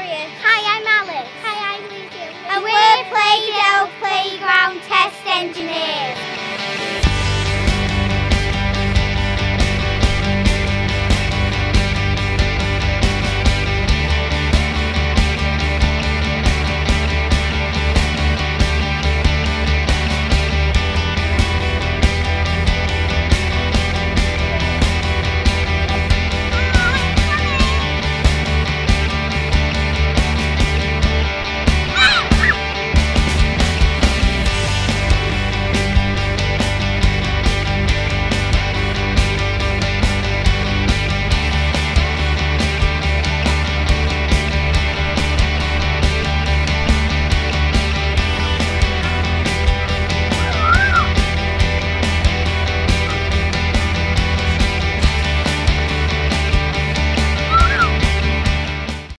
Victoria. Hi, I'm Alice. Hi, I'm Lucy. And we're Playdale Playground Test Engineers.